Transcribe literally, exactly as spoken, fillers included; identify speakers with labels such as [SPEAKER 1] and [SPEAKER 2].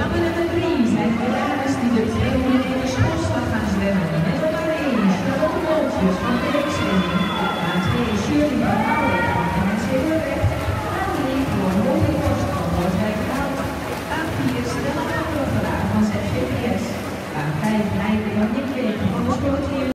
[SPEAKER 1] programma nummer drie zijn de dames die de tweehonderd meter schoolslag gaan zwemmen. Met op nummer één Charlotte Moltjes van de Reekzwemming. Nummer twee Shirley van Houweg van N C W.